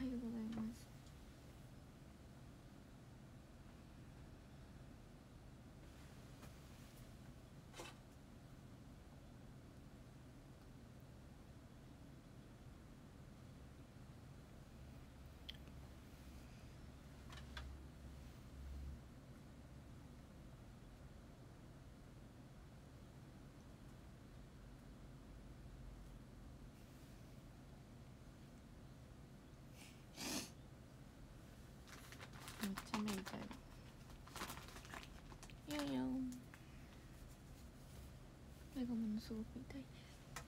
ようございます。めっちゃ目痛い。いやいや、目がものすごく痛いです。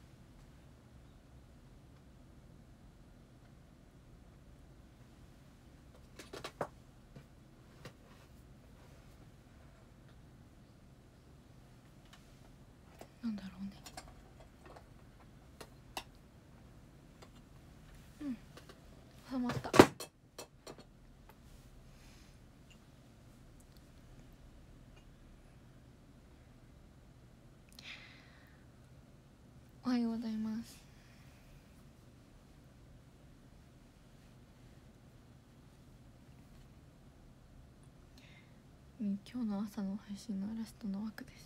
なんだろうね。うん、収まった。おはようございます。今日の朝の配信のラストの枠です。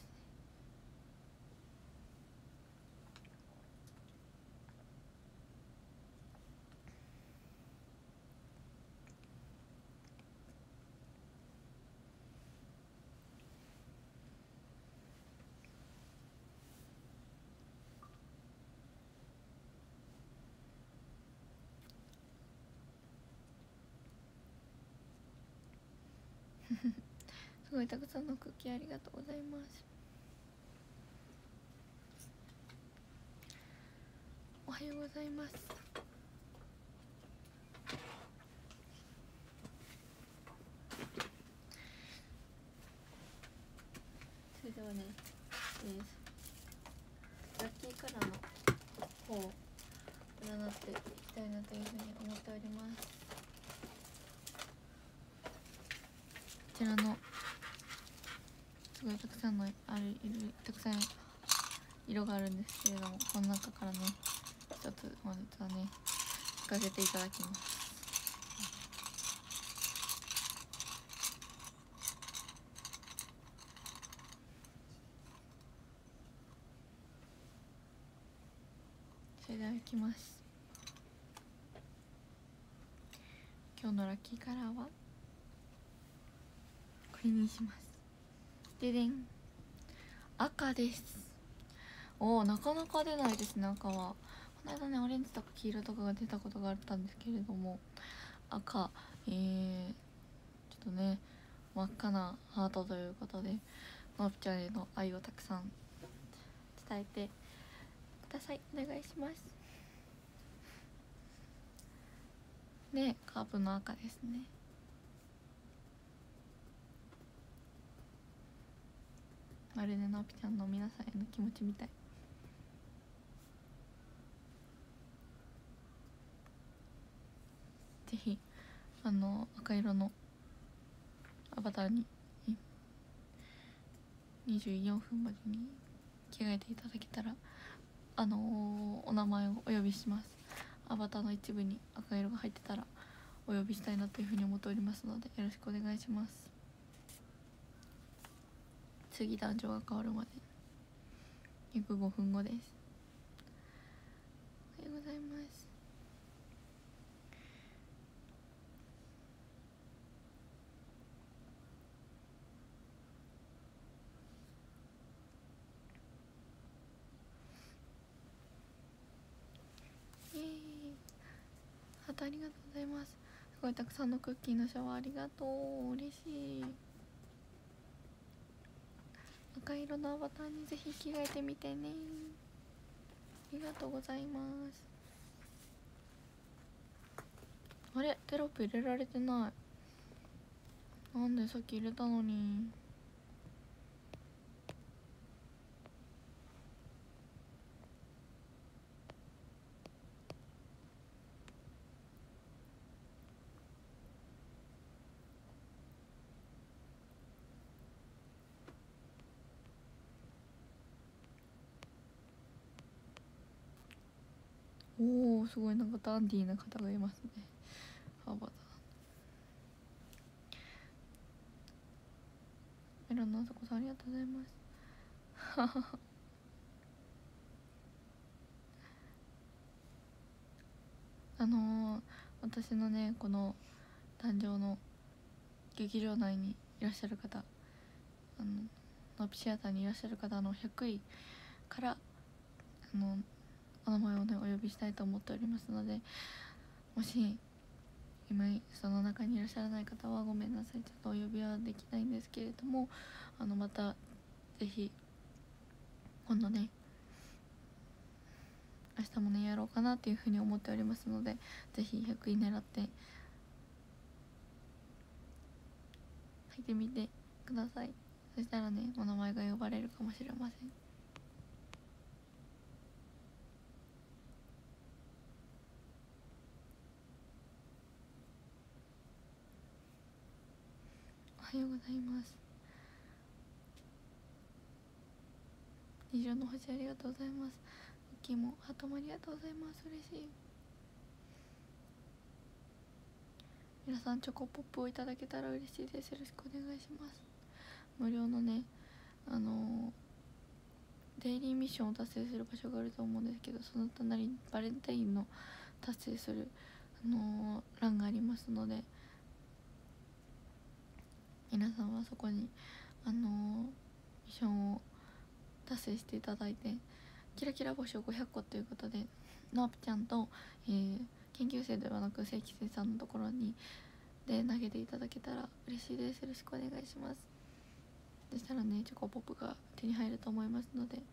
すごいたくさんのクッキーありがとうございます。おはようございます。それではね、ラッキーカラーの方を占っていきたいなというふうに思っております。こちらのすごいたくさんのたくさん色があるんですけれども、この中からね一つ本日はね引かせていただきます。それではいきます。今日のラッキーカラーはこれにします。ででん、赤です。おお、なかなか出ないですね、赤は。この間ねオレンジとか黄色とかが出たことがあったんですけれども、赤、ちょっとね真っ赤なハートということで、のっちゃんへの愛をたくさん伝えてください。お願いします。でカープの赤ですね。まるでのっちゃんの皆さんへの気持ちみたい。ぜひ赤色のアバターに24分までに着替えていただけたらお名前をお呼びします。アバターの一部に赤色が入ってたらお呼びしたいなというふうに思っておりますので、よろしくお願いします。次男女が変わるまで約5分後です。おはようございます。イエーイ、ハートありがとうございます。すごいたくさんのクッキーのシャワーありがとう、嬉しい。赤色のアバターにぜひ着替えてみてね。ありがとうございます。あれ、テロップ入れられてない。なんでさっき入れたのに。おお、すごいなんかダンディーな方がいますね。 タバタメロンのあさこさんありがとうございます私のねこの誕生の劇場内にいらっしゃる方、ノーピシアターにいらっしゃる方の100位からお名前をねお呼びしたいと思っておりますので、もし今その中にいらっしゃらない方はごめんなさい、ちょっとお呼びはできないんですけれども、またぜひ今度ね明日もねやろうかなというふうに思っておりますので、ぜひ100位狙って入ってみてください。そしたらねお名前が呼ばれるかもしれません。おはようございます。二重の星ありがとうございます。ウッキーもハートもありがとうございます。嬉しい。皆さんチョコポップをいただけたら嬉しいです。よろしくお願いします。無料のねデイリーミッションを達成する場所があると思うんですけど、その隣にバレンタインの達成する欄がありますので、皆さんはそこにミッションを達成していただいて、キラキラ星を500個ということでノープちゃんと、研究生ではなく正規生さんのところにで投げていただけたら嬉しいです。よろしくお願いします。そしたらねチョコポップが手に入ると思いますので、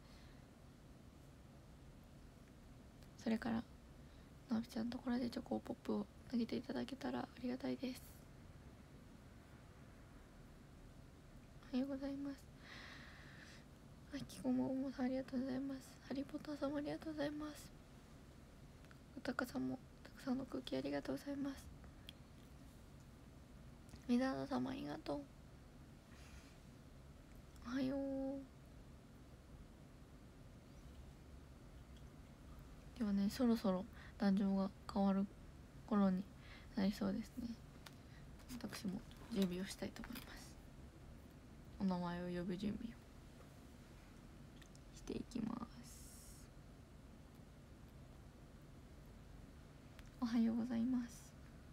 それからノープちゃんのところでチョコポップを投げていただけたらありがたいです。おはようございます。あきこももさんありがとうございます。ハリーポッターさんもありがとうございます。おたかさんもたくさんの空気ありがとうございます。メダード様ありがとう。おはよう。ではねそろそろ壇上が変わる頃になりそうですね。私も準備をしたいと思います。お名前を呼ぶ準備をしていきます。おはようございます。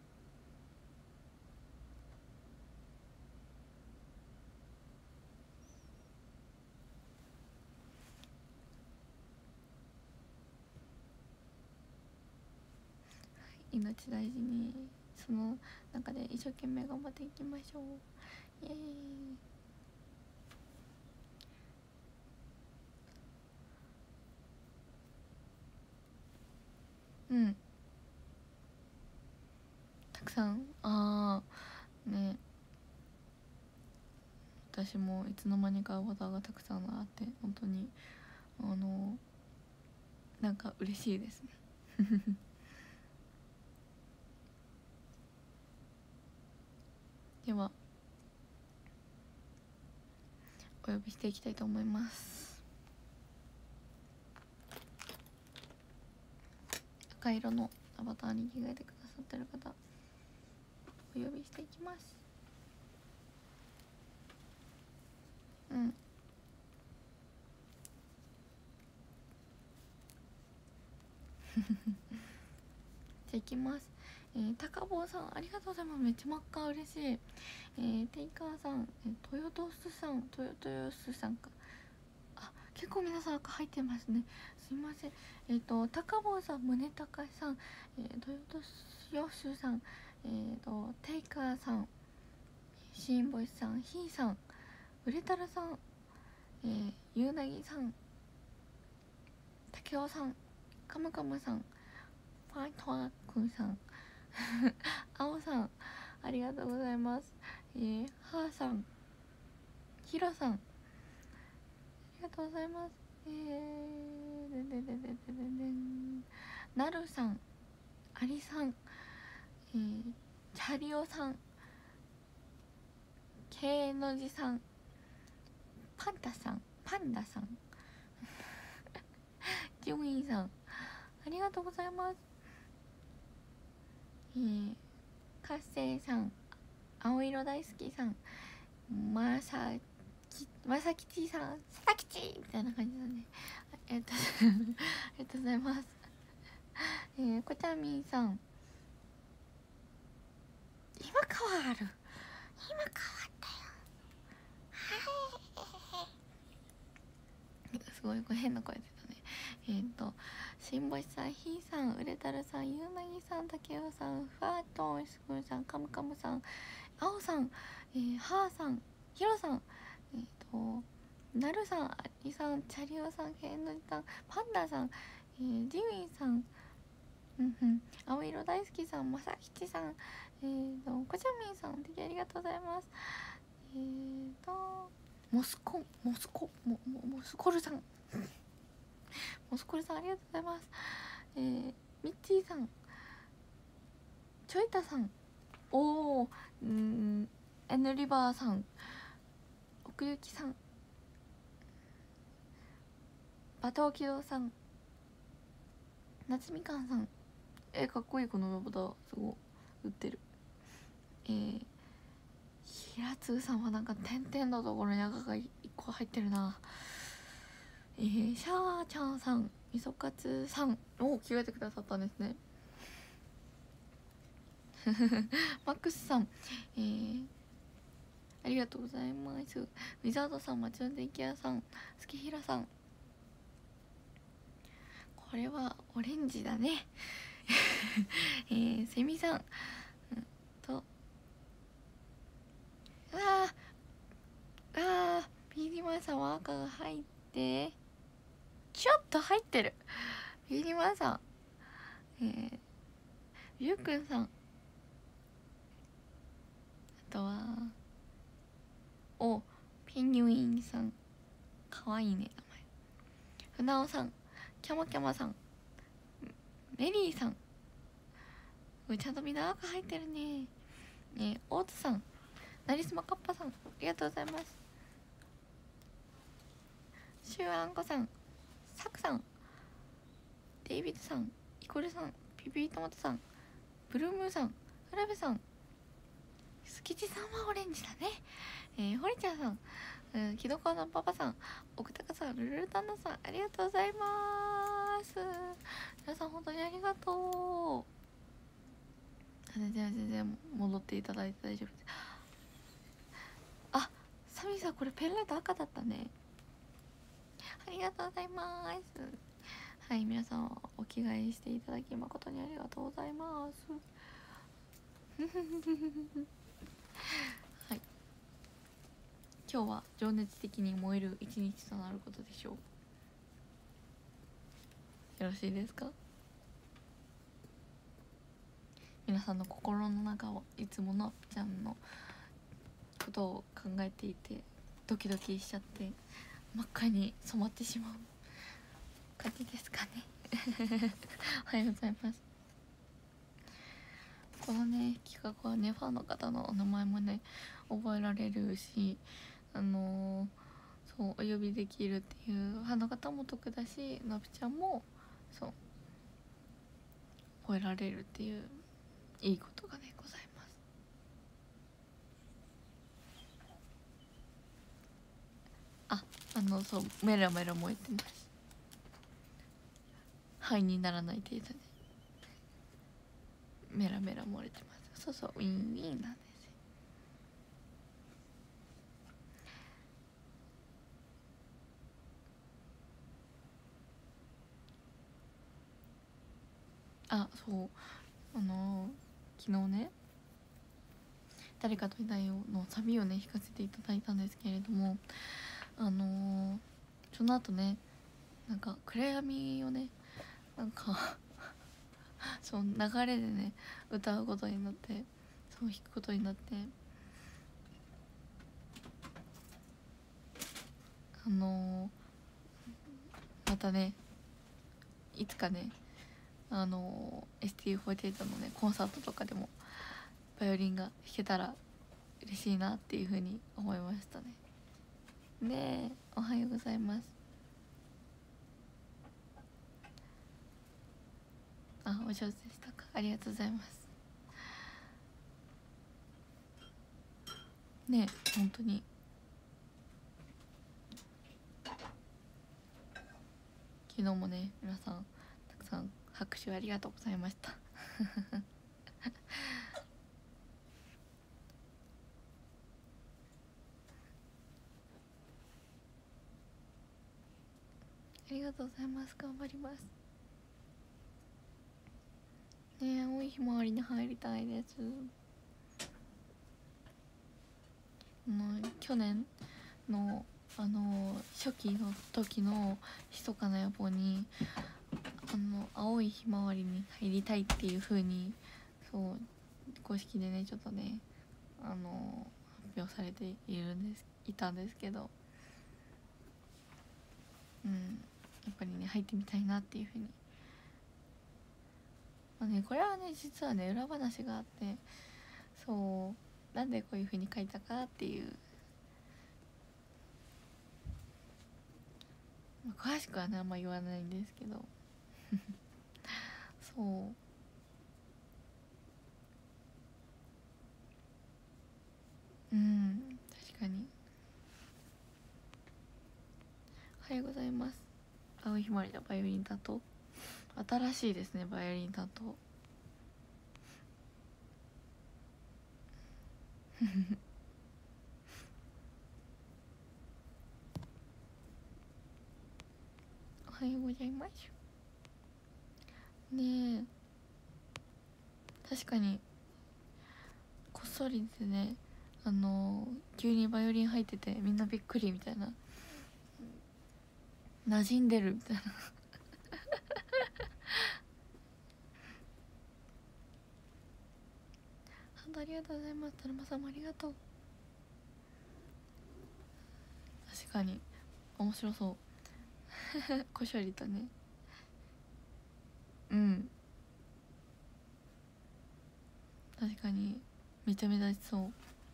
命大事にその中で一生懸命頑張っていきましょう。イエーイ。うんたくさんね、私もいつの間にかアバターがたくさんあって本当になんか嬉しいですねではお呼びしていきたいと思います。赤色のアバターに着替えてくださってる方お呼びしていきます。じゃあいきます。高坊さんありがとうございます。めっちゃ真っ赤嬉しい。テイカーさん、トヨトスさんか。あ結構皆さん赤入ってますね。すいません。高坊さん、宗高さん、トヨトスヨスさん、テイカーさん、シーンボイスさん、ヒーさん、ウレタラさん、ゆうなぎさん、たけおさん、カムカムさん、ファイトワークンさんあおさんありがとうございます。はーさん、ひろさんありがとうございます。なるさん、ありさん、チャリオさん、けいのじさん、パンダさんジョインさんありがとうございます。 かせさん、青色大好きさん、まさきちさん、ささきちみたいな感じだね。ありがとうございます。こちゃみんさん、今変わる、今変わったよ。はい。すごいこれ変な声出たね。新星さん、ひーさん、うれたるさん、ゆうなぎさん、たけおさん、ふわっとすぐるさん、かむかむさん、あおさん、はーさん、ひろさん、なるさん、ありさん、チャリオさん、けんのりさん、パンダさん、ジウィンさん、青色大好きさん、まさきちさん、こちゃみんさん、ありがとうございます。モスコルさん、モスコルさん、ありがとうございます。ミッチーさん、ちょいたさん、N リバーさん、奥行きさん、馬頭騎道さん、夏みかんさん、かっこいいこのロボット、すごい売ってる。平津さんはなんか点々のところに赤が1個入ってるな。シャーちゃんさん、みそかつさん、着替えてくださったんですね。マックスさん、ありがとうございます。ウィザードさん、町の電気屋さん、すきひらさん、これはオレンジだね。セミさん、ビーリマーさんは赤が入ってちょっと入ってる。ビーリマーさん、ゆうくんさん、あとはピンユインさん、かわいいね名前。船尾さん、キャマキャマさん、メリーさん、ちゃんとみんな赤入ってるね。大津さん、なりすまかっぱさん、ありがとうございます。シュウアンコさん、サクさん、デイビッドさん、イコルさん、ピピートマトさん、ブルームーさん、フラベさん、スキチさんはオレンジだね。ホリちゃんさん、キドコのパパさん、奥高さん、ルルルタンナさん、ありがとうございます。皆さん本当にありがとう。全然戻っていただいて大丈夫です。あ、サミさん、これペンライト赤だったね。ありがとうございます。はい、皆さんお着替えしていただき誠にありがとうございます。はい、今日は情熱的に燃える一日となることでしょう。よろしいですか。皆さんの心の中をいつものぴちゃんのことを考えていてドキドキしちゃって真っ赤に染まってしまう感じですかね。おはようございます。このね企画はねファンの方のお名前もね覚えられるし、そうお呼びできるっていうファンの方も得だし、のびちゃんもそう覚えられるっていういいことがねございます。そうメラメラ燃えてます。灰にならない程度でメラメラ漏れてます。そうそうウィンウィンなんですよ。そう昨日ね誰かといないよのサビをね弾かせていただいたんですけれども、その後ねなんか暗闇をねなんかその流れでね歌うことになって、そう弾くことになって、またねいつかねST48 のねコンサートとかでもバイオリンが弾けたら嬉しいなっていうふうに思いましたね。で、おはようございます。お上手でしたか。ありがとうございます。 ね、本当に昨日もね皆さんたくさん拍手ありがとうございましたありがとうございます。頑張りますね。青いひまわりに入りたいです。去年の初期の時の密かな野望に青いひまわりに入りたいっていう風にそう公式でねちょっとね発表されていたんですけど、やっぱりね入ってみたいなっていう風に、これはね実はね裏話があって、そうなんでこういう風に書いたかっていう、詳しくはねあんま言わないんですけどそう確かに。おはようございます。青いひまわりのバイオリン担当、新しいですねバイオリン担当おはようございますね。確かにこっそりでね急にバイオリン入っててみんなびっくりみたいな、馴染んでるみたいなありがとうございます。田中さんもありがとう。確かに面白そうこしょりとね、確かにめちゃめちゃしそう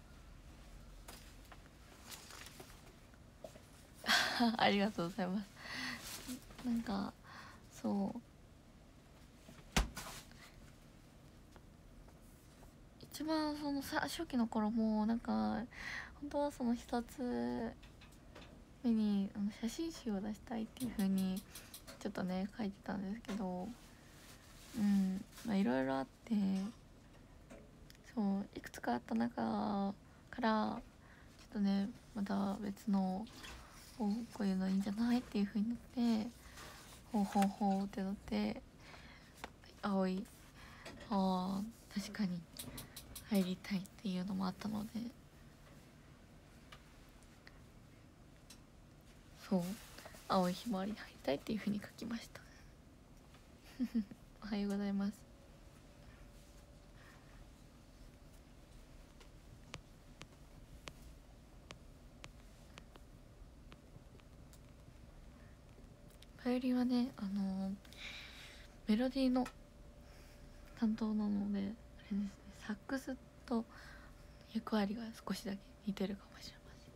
ありがとうございます。なんかそう一番初期の頃もなんか本当はその一つ目に写真集を出したいっていう風にちょっとね書いてたんですけど、いろいろあってそういくつかあった中からちょっとねまた別のこういうのいいんじゃないっていう風になってほうほうほうってなって青い確かに入りたいっていうのもあったので、そう青いひまわりに入りたいっていう風に書きましたおはようございます。バイオリンはねメロディーの担当なのであれですね、サックスと役割が少しだけ似てるかもしれ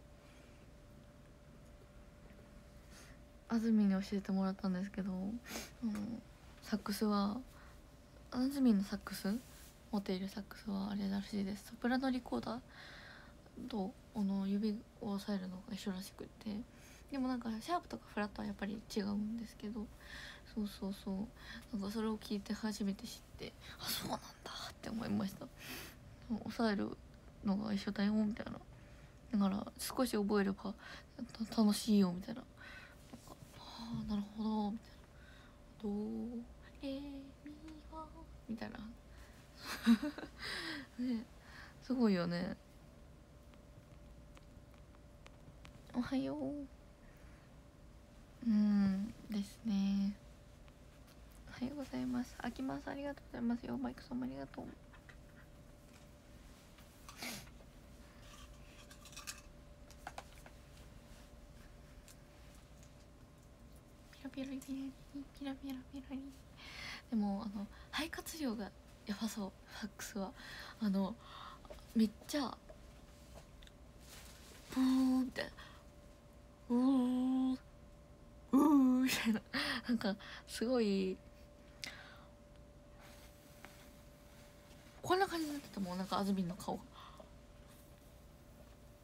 ません。あずみに教えてもらったんですけど、サックスはあずみのサックス持っているサックスはあれらしいです。ソプラノリコーダーと指を押さえるのが一緒らしくって、でもなんかシャープとかフラットはやっぱり違うんですけど、そうなんかそれを聞いて初めて知って、あそうなんだって思いました。押さえるのが一緒だよみたいな、だから少し覚えれば楽しいよみたいな、なんかああなるほどみたいな、ドレミファみたいなね、すごいよね。おはようですね。おはようございます。あきます。ありがとうございますよ。マイクさんもありがとう。ピラピラピラピラピラピラリ。でも肺活量がやばそう。ファックスはめっちゃブーってうーうーみたいな、なんかすごいこんな感じになってたもん。なんかあずみんの顔が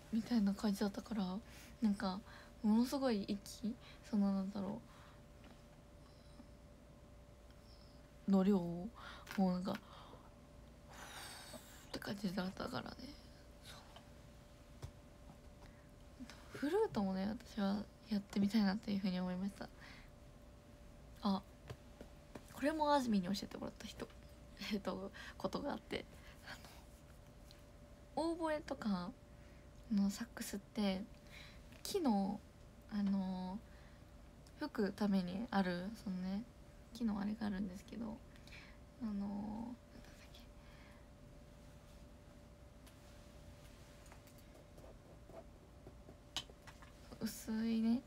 みたいな感じだったから、なんかものすごい息、そのなんだろうの量をもうなんかって感じだったからね。フルートもね、私はやってみたいなっていうふうに思いました。あ、これもあずみに教えてもらったことがあって、オーボエとかのサックスって木の吹くためにあるそのね木のあれがあるんですけど、なんだっけ、薄いね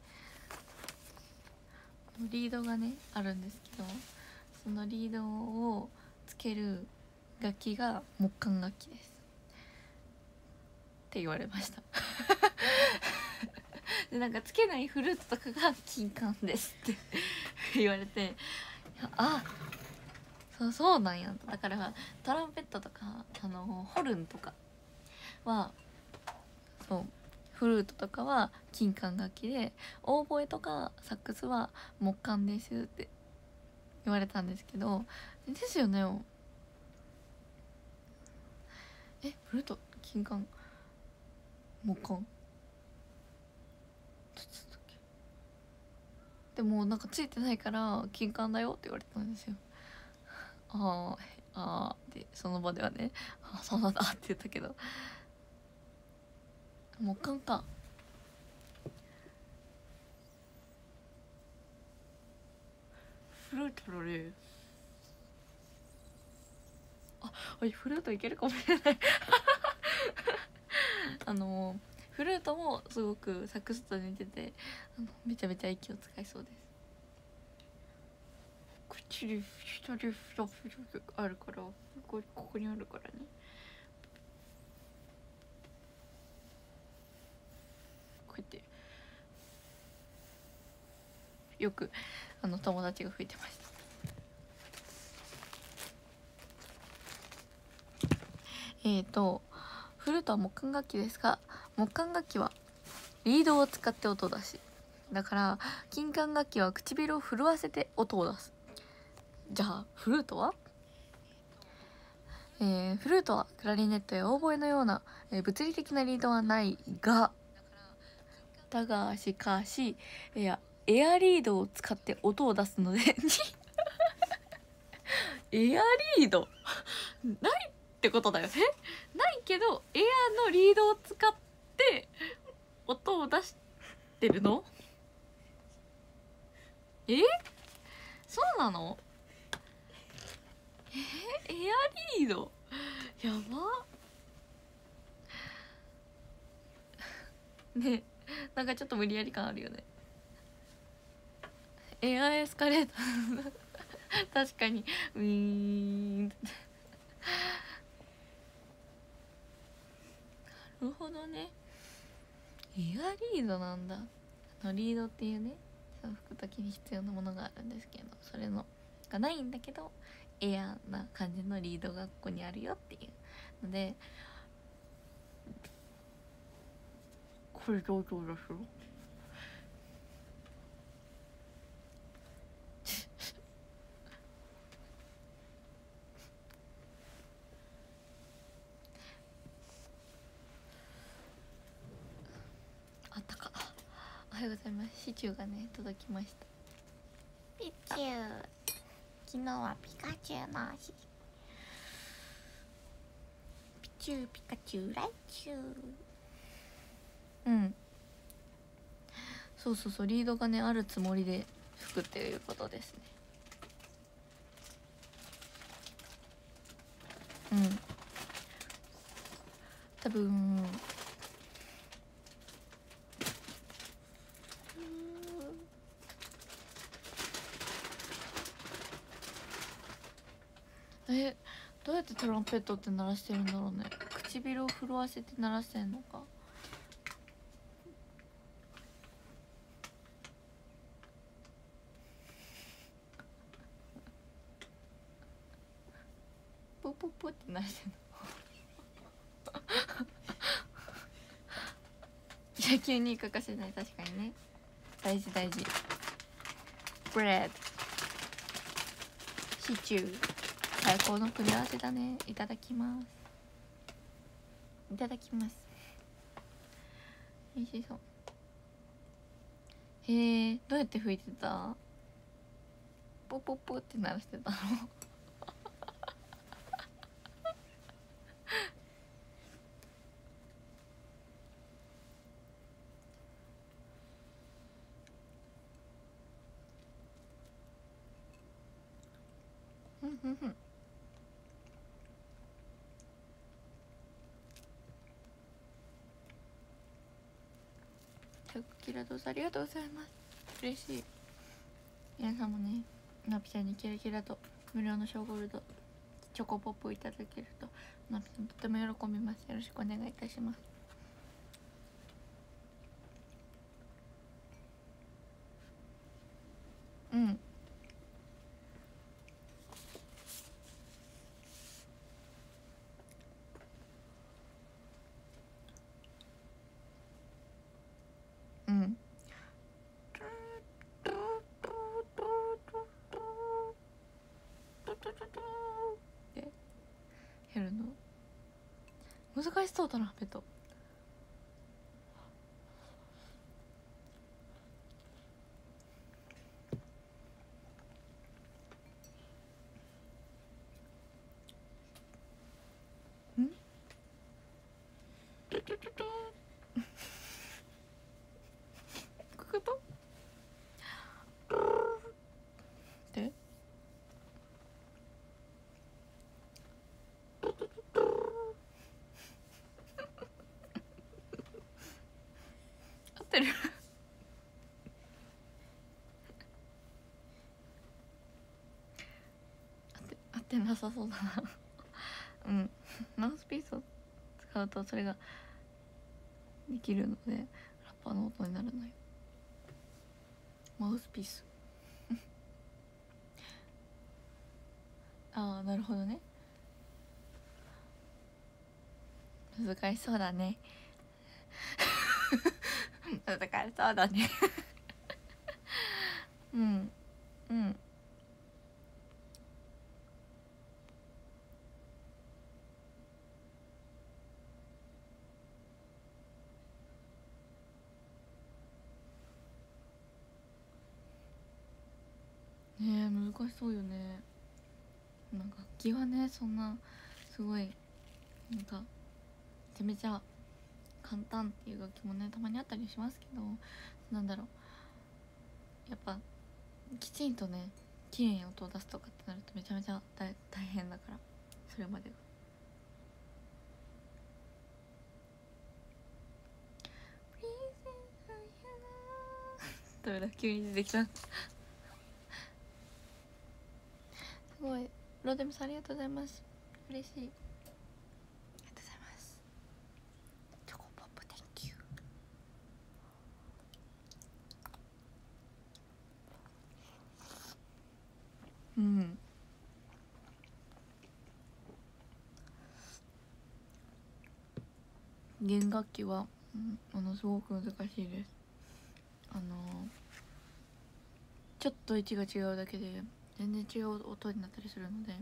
リードがねあるんですけど、そのリードをつける楽器が木管楽器ですって言われましたでなんかつけないフルーツとかが金管ですって言われて、あ、そうなんや。だからトランペットとかホルンとかはそうフルートとかは金管楽器で、オーボエとかサックスは木管ですって言われたんですけど、ですよね。フルート金管木管でもなんかついてないから金管だよって言われたんですよ。あーでその場ではね、そうなんだって言ったけど、木管か。フルートのね、フルートいけるかもしれないフルートもすごくサックスと似てて、めちゃめちゃ息を使いそうです。口で下でフラフラあるから、ここにあるからね。こうやってよく友達が吹いてました。フルートは木管楽器ですが、木管楽器はリードを使って音を出し、だから金管楽器は唇を震わせて音を出す。じゃあフルートは、フルートはクラリネットやオーボエのような、物理的なリードはないが、だがしかしエアリードを使って音を出すのでエアリードないってことだよね。ないけどエアのリードを使って音を出してるの？そうなの？エアリードやばね。なんかちょっと無理やり感あるよね。エアエスカレーター確かにウィーンなるほどね。エアリードなんだ。リードっていうね、その吹く時に必要なものがあるんですけど、それのがないんだけどエアな感じのリードがここにあるよっていうので、これどうぞですよ。あったか。おはようございます。シチューがね届きました。 ピチュー、昨日はピカチュウの日。ピチューピカチュウライチュウ。 うん、そうリードがねあるつもりで吹くっていうことですね。多分どうやってトランペットって鳴らしてるんだろうね。唇を震わせて鳴らしてんのか。ポポポって鳴らしてんのじゃあ急に欠かせない。確かにね、大事大事。ブレッドシチュー最高の組み合わせだね。いただきます。いただきます。美味しそう。へえ、どうやって拭いてた？ポポポって鳴らしてたの？うんうんうん。100キラドスありがとうございます。嬉しい。皆さんもね、ナピちゃんにキラキラと無料のショーゴールドチョコポップをいただけるとナピさんとても喜びます。よろしくお願いいたします。うんうん。でやるの難しそうだな、ペット。んこことで合ってる？合ってなさそうだな。うんマウスピースを使うとそれができるのでラッパーの音にならない。マウスピース。ああなるほどね。難しそうだね。難しそうだね。うんうんねえ難しそうよね。なんか楽器はねそんなすごいなんかめちゃめちゃ簡単っていう楽器もねたまにあったりしますけど、なんだろうやっぱきちんとね綺麗に音を出すとかってなるとめちゃめちゃ大変だからそれまでが。ダメだ急に出てきた。すごい。ロデムさんありがとうございます。嬉しい。ありがとうございます。チョコポップ Thank you。うん弦楽器は、ものすごく難しいです。ちょっと位置が違うだけで全然違う音になったりするので、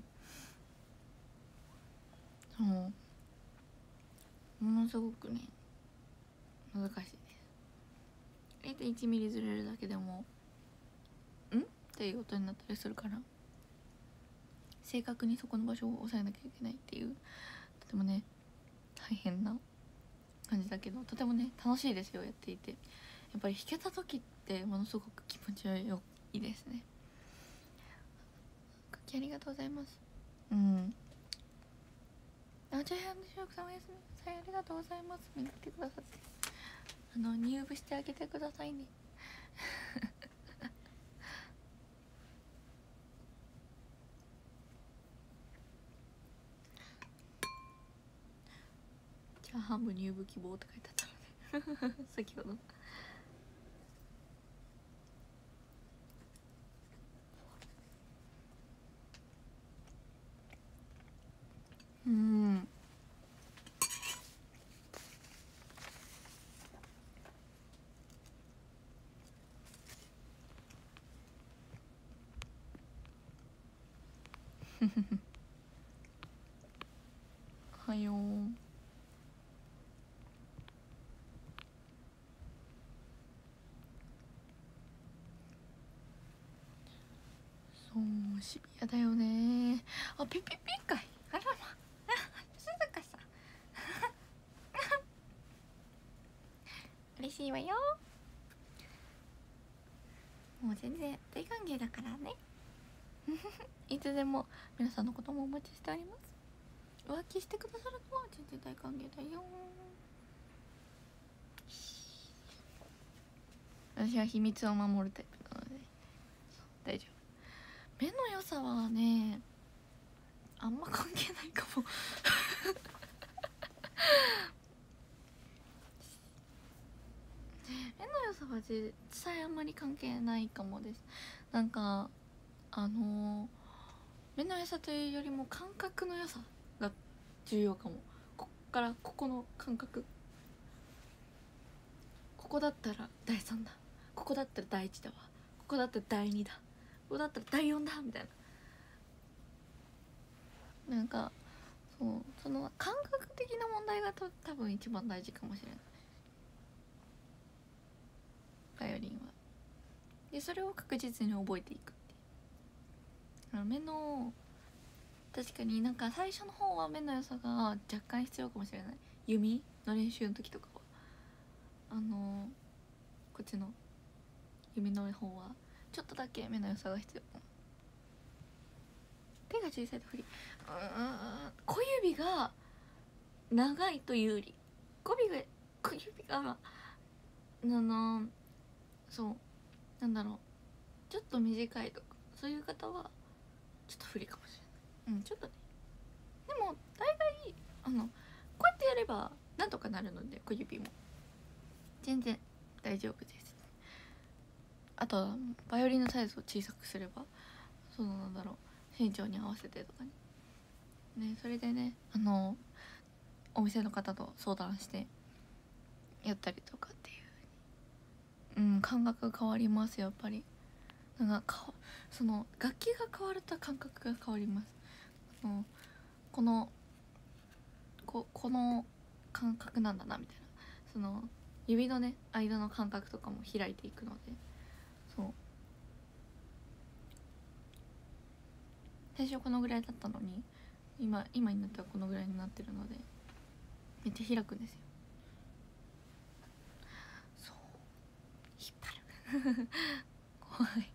そうものすごくね難しいです。0.1 ミリずれるだけでもっていう音になったりするから正確にそこの場所を押さえなきゃいけないっていうとてもね大変な感じだけどとてもね楽しいですよやっていて。やっぱり弾けた時ってものすごく気持ちよいですね。クッキーありがとうございます。あじゃあしょくさんおやすみなさい。ありがとうございます。見に来てくださって入部してあげてくださいね。じゃあ半分入部希望って書いてあったので先ほどおはよう。そうシビアだよね。あ、ピピピかい。あらま静かさ嬉しいわよ。もう全然大歓迎だからね。 いつでも皆さんのこともお待ちしております。浮気してくださるのは全然大歓迎だよ。私は秘密を守るタイプなので大丈夫。目の良さはねあんま関係ないかも目の良さは実際あんまり関係ないかもです。なんか目の良さというよりも感覚の良さが重要かも。こっからここの感覚、ここだったら第3だ、ここだったら第1だわ、ここだったら第2だ、ここだったら第4だみたいな、なんかその感覚的な問題が多分一番大事かもしれない、バイオリンは。でそれを確実に覚えていくっていう。目の確かになんか最初の方は目の良さが若干必要かもしれない。弓の練習の時とかはこっちの弓の方はちょっとだけ目の良さが必要。手が小さいと不利。小指が長いと有利。小指がそうなんだろう、ちょっと短いとかそういう方はちょっと不利かもしれない。ちょっとね。でも大概こうやってやればなんとかなるので、小指も全然大丈夫です。あとはバイオリンのサイズを小さくすればなんだろう、身長に合わせてとかね、それでねお店の方と相談してやったりとかっていう、感覚が変わりますやっぱり。なんか楽器が変わると感覚が変わります。この感覚なんだなみたいな、指のね間の感覚とかも開いていくので、最初このぐらいだったのに今になってはこのぐらいになってるのでめっちゃ開くんですよ。そう引っ張る怖い。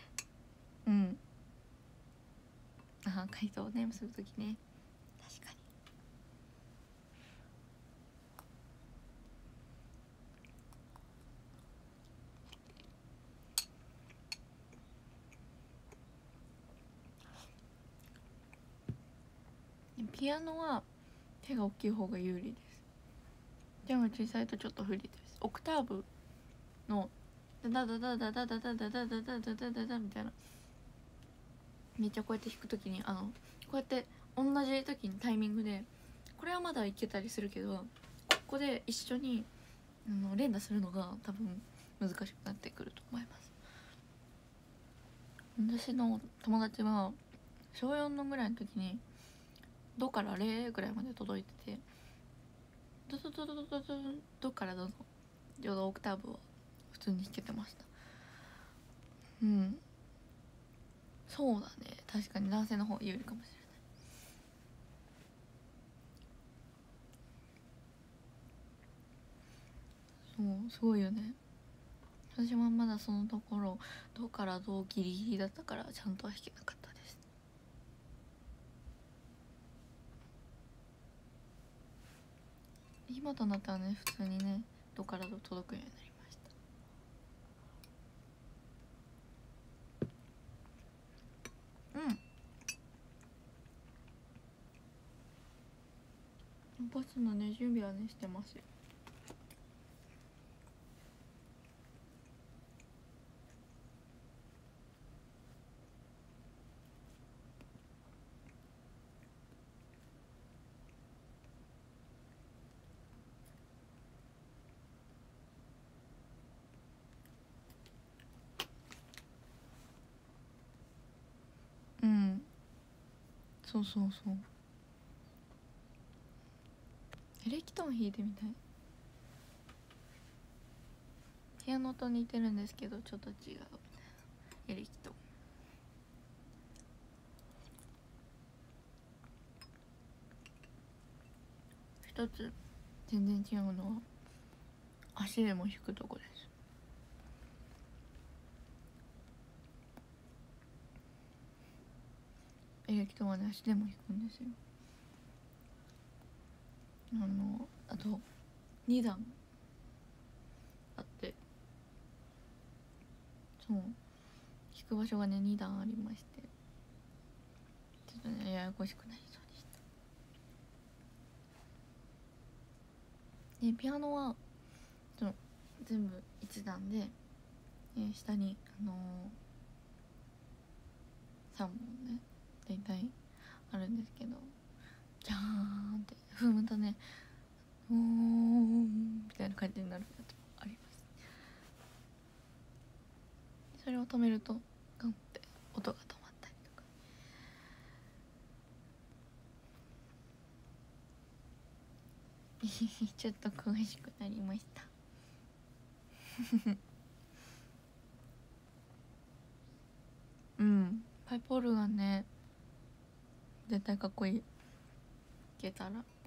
回答をねするときね、確かにピアノは手が大きい方が有利です。手が小さいとちょっと不利です。オクターブのダダダダダダダダダダダダダダダみたいな、めっちゃこうやって弾くときにこうやって同じ時にタイミングで、これはまだいけたりするけど、ここで一緒に連打するのが多分難しくなってくると思います。私の友達は小4のぐらいの時にドからレぐらいまで届いてて、ドドドドドドドドからドのオクターブを普通に弾けてました。そうだね、確かに男性の方有利かもしれない。そうすごいよね。私もまだそのところドからドギリギリだったからちゃんとは弾けなかったです。今となってはね普通にねドからド届くようになりました。バスのね準備はねしてますよ。 そうそうそう。エレキトーン弾いてみたい。ピアノと似てるんですけどちょっと違うエレキトーン。一つ全然違うのは足でも弾くとこです。エレキトーンはね足でも弾くんですよ。あと2段あって、そう弾く場所がね2段ありまして、ちょっとねややこしくなりそうでした。でピアノはその全部1段で、下に3本ね大体あるんですけど、ジャーンって踏むとねおーみたいな感じになるやつもあります。それを止めるとガンって音が止まったりとか。ちょっと詳しくなりましたうんパイプオルガンね絶対かっこいい。弾けたら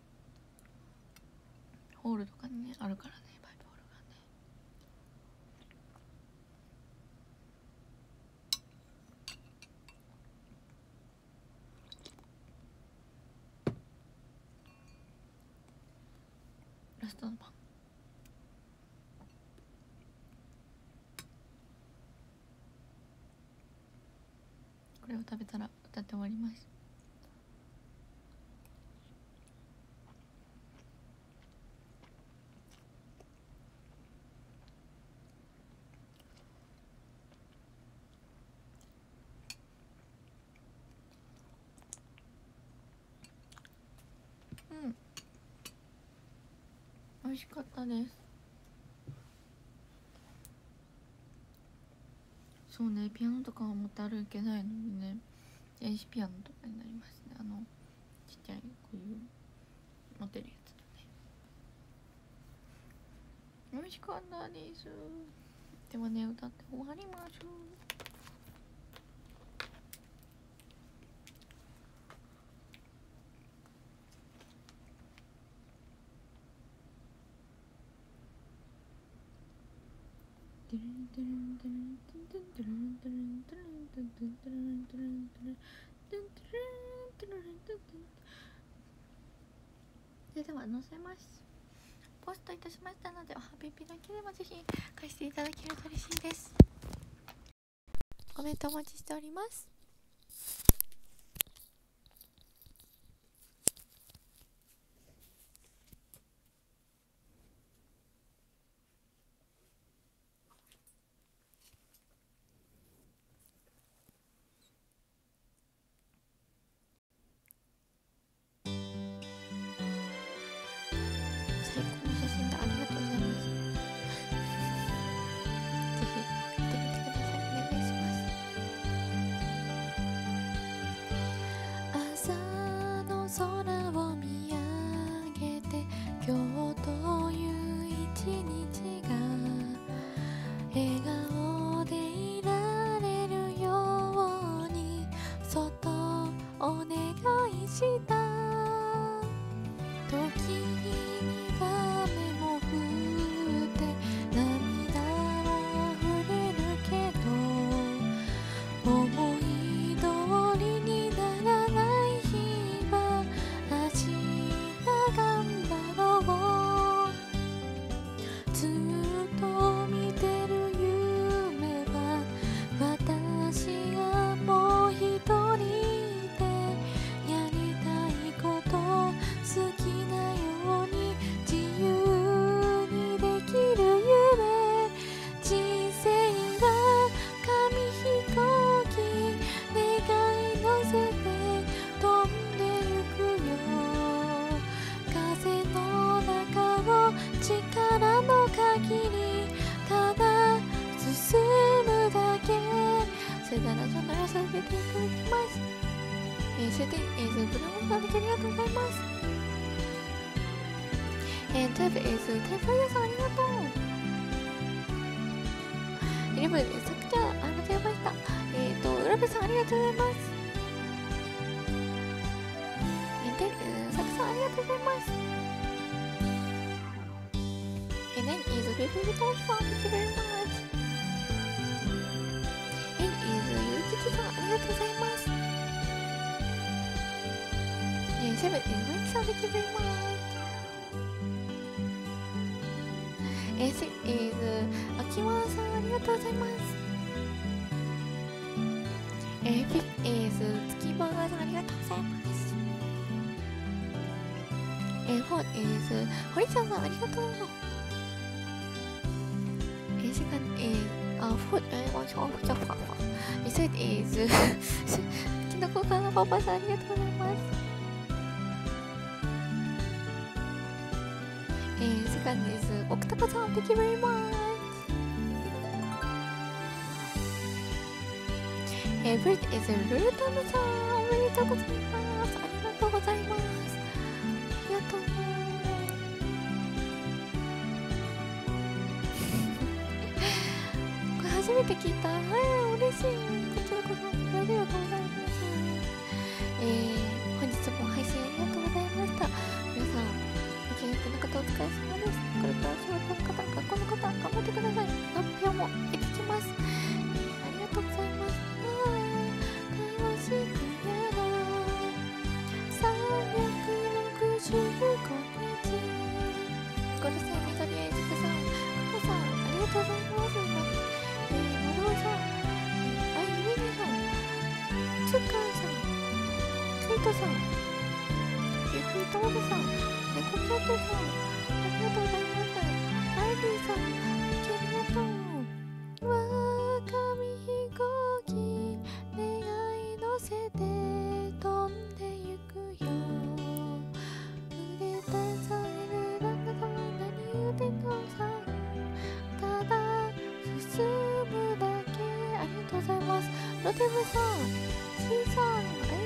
ホールとかにねあるからねパイプオルガンね。ラストのパン。これを食べたら歌って終わります。うん美味しかったです。そうねピアノとかは持って歩けないのにね電子ピアノとかになりますね。ちっちゃいこういう持てるやつだね。美味しかったです。ではね歌って終わりましょう。それでは載せます。ポストいたしましたのでおはぴぴだけでもぜひ貸していただけると嬉しいです。コメントお待ちしております。最高の写真だ、ありがとうございます。ぜひやってみてください。お願いします。 それで、ブルームさんだけありがとうございます。トゥーブテンファイヤーさんありがとう。イレブンさくちゃん間違えました。ウラベさんありがとうございます。サクさんありがとうございます。then is Biffy Toastさん thank you very much。is ゆうきちさんありがとうございます。7 is マイキさん thank you very much。6 is あきまさんありがとうございます。5 is 月バーガーさんありがとうございます。4 is 堀ちゃんさんありがとう。second is food third is きのこかなパパさんありがとうございます。second is 奥高さん thank you very much。first is ルルタムさんおめでとうございます。ありがとうございます。ありがとう。これ初めて聞いた。嬉しい。こちらこそありがとうございます。本日も配信ありがとうございました。皆さん受験の方お疲れ様です。これから仕事の方、学校の方頑張ってください。発表も行ってきます。ありがとうございます。楽しくやろう365日。ゴルさん、メガリアイズクさん、カモさんありがとうございます。マロウさん、あゆみみさん、ツッカーさん、ケイトさん、ゆふいともさん、ネコキャットさん、ありがとうございます。アイビーさん、ありがとう。紙飛行機願い乗せて飛んでゆくよ。腕たさえるなんだか何言うてんのさ。ただ進むだけ。ありがとうございます。ロテブさん、シーさん、あり